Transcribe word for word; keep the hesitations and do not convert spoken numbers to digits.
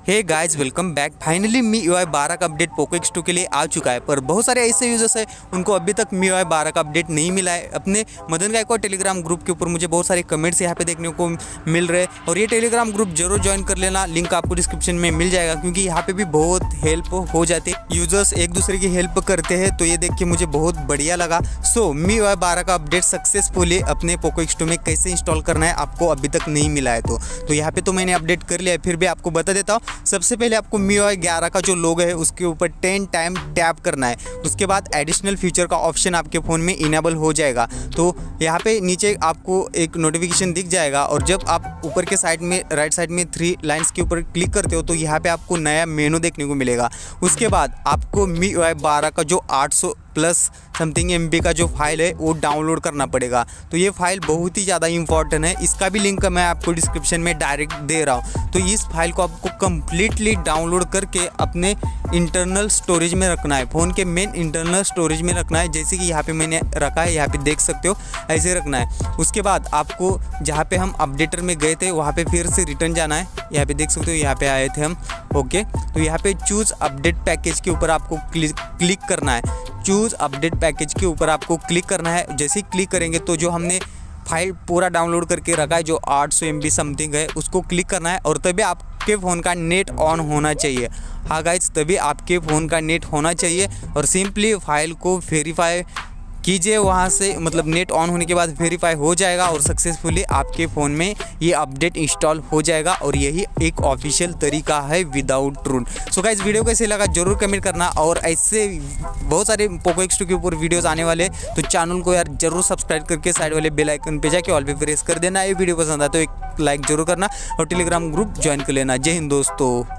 Hey guys, welcome back. Finally me you आई बारह का update Poco X to के लिए आ चुका है, पर बहुत सारे ऐसे यूजर्स हैं उनको अभी तक मी यू आई बारह का अपडेट नहीं मिला है। अपने मदन गायकवाड टेलीग्राम ग्रुप के ऊपर मुझे बहुत सारे कमेंट्स यहाँ पे देखने को मिल रहे हैं और ये टेलीग्राम ग्रुप जरूर ज्वाइन कर लेना, लिंक आपको डिस्क्रिप्शन में मिल जाएगा क्योंकि यहाँ पे भी बहुत हेल्प हो जाती है। यूजर्स एक दूसरे की हेल्प करते हैं तो ये देख के मुझे बहुत बढ़िया लगा। सो मी यू आई बारह का अपडेट सक्सेसफुली अपने पोको एक्स टू में कैसे इंस्टॉल करना है आपको अभी तक नहीं मिला है तो तो यहाँ पे तो मैंने अपडेट कर लिया है, फिर भी आपको बता देता हूँ। सबसे पहले आपको मी यू आई ग्यारह का जो लोगो है उसके ऊपर टेन टाइम टैप करना है। उसके बाद एडिशनल फीचर का ऑप्शन आपके फ़ोन में इनेबल हो जाएगा। तो यहाँ पे नीचे आपको एक नोटिफिकेशन दिख जाएगा और जब आप ऊपर के साइड में राइट साइड में थ्री लाइंस के ऊपर क्लिक करते हो तो यहाँ पे आपको नया मेनू देखने को मिलेगा। उसके बाद आपको मी यू आई बारह का जो आठ सौ प्लस समथिंग एम बी का जो फाइल है वो डाउनलोड करना पड़ेगा। तो ये फाइल बहुत ही ज़्यादा इंपॉर्टेंट है, इसका भी लिंक मैं आपको डिस्क्रिप्शन में डायरेक्ट दे रहा हूँ। तो इस फाइल को आपको कम्प्लीटली डाउनलोड करके अपने इंटरनल स्टोरेज में रखना है, फ़ोन के मेन इंटरनल स्टोरेज में रखना है। जैसे कि यहाँ पे मैंने रखा है, यहाँ पे देख सकते हो, ऐसे रखना है। उसके बाद आपको जहाँ पे हम अपडेटर में गए थे वहाँ पे फिर से रिटर्न जाना है। यहाँ पे देख सकते हो, यहाँ पे आए थे हम। ओके, तो यहाँ पे चूज़ अपडेट पैकेज के ऊपर आपको क्लिक क्लिक करना है। चूज़ अपडेट पैकेज के ऊपर आपको क्लिक करना है। जैसे ही क्लिक करेंगे तो जो हमने फाइल पूरा डाउनलोड करके रखा है जो आठ सौ एम बी समथिंग है उसको क्लिक करना है और तभी आपके फ़ोन का नेट ऑन होना चाहिए। हाँ गाइस, तभी आपके फ़ोन का नेट होना चाहिए और सिंपली फाइल को वेरीफाई कीजिए वहाँ से, मतलब नेट ऑन होने के बाद वेरीफाई हो जाएगा और सक्सेसफुली आपके फ़ोन में ये अपडेट इंस्टॉल हो जाएगा। और यही एक ऑफिशियल तरीका है विदाउट ट्रून। सो गाइस, वीडियो कैसे लगा जरूर कमेंट करना और ऐसे बहुत सारे पोको एक्स टू के ऊपर वीडियोस आने वाले, तो चैनल को यार जरूर सब्सक्राइब करके साइड वाले बेल आइकन पे जाके ऑल पे प्रेस कर देना। ये वीडियो पसंद आए तो एक लाइक जरूर करना और टेलीग्राम ग्रुप ज्वाइन कर लेना। जय हिंद दोस्तों।